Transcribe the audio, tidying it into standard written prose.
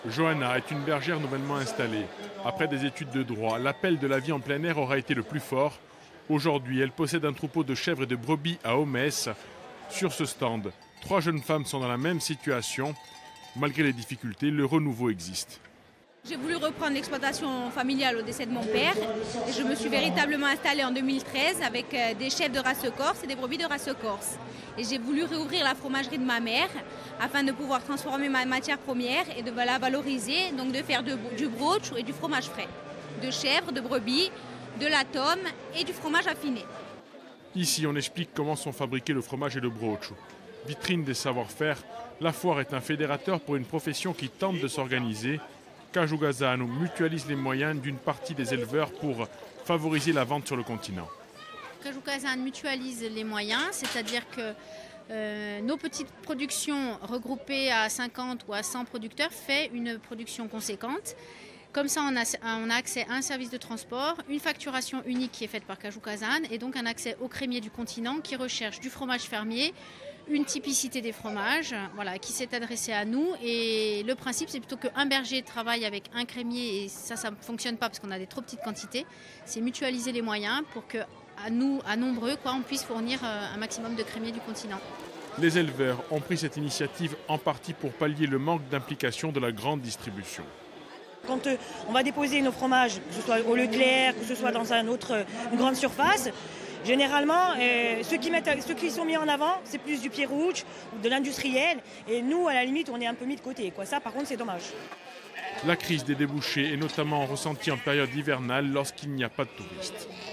Johanna est une bergère nouvellement installée. Après des études de droit, l'appel de la vie en plein air aura été le plus fort. Aujourd'hui, elle possède un troupeau de chèvres et de brebis à Homès. Sur ce stand, 3 jeunes femmes sont dans la même situation. Malgré les difficultés, le renouveau existe. J'ai voulu reprendre l'exploitation familiale au décès de mon père. Et je me suis véritablement installée en 2013 avec des chèvres de race corse et des brebis de race corse. Et j'ai voulu réouvrir la fromagerie de ma mère afin de pouvoir transformer ma matière première et de la valoriser, donc de faire du broch et du fromage frais, de chèvres, de brebis, de l'atome et du fromage affiné. Ici, on explique comment sont fabriqués le fromage et le broch. Vitrine des savoir-faire, la foire est un fédérateur pour une profession qui tente de s'organiser. Caju Gazano mutualise les moyens d'une partie des éleveurs pour favoriser la vente sur le continent. Caju Gazano mutualise les moyens, c'est-à-dire que nos petites productions regroupées à 50 ou à 100 producteurs fait une production conséquente. Comme ça, on a accès à un service de transport, une facturation unique qui est faite par Caju Gazano et donc un accès aux crémiers du continent qui recherchent du fromage fermier, une typicité des fromages, voilà, qui s'est adressée à nous. Et le principe, c'est plutôt qu'un berger travaille avec un crémier, et ça ne fonctionne pas parce qu'on a des trop petites quantités, c'est mutualiser les moyens pour que, à nous, à nombreux, on puisse fournir un maximum de crémiers du continent. Les éleveurs ont pris cette initiative en partie pour pallier le manque d'implication de la grande distribution. Quand on va déposer nos fromages, que ce soit au Leclerc, que ce soit dans une grande surface, généralement, ceux qui sont mis en avant, c'est plus du Pierrouche ou de l'industriel. Et nous, à la limite, on est un peu mis de côté. Ça, par contre, c'est dommage. La crise des débouchés est notamment ressentie en période hivernale lorsqu'il n'y a pas de touristes.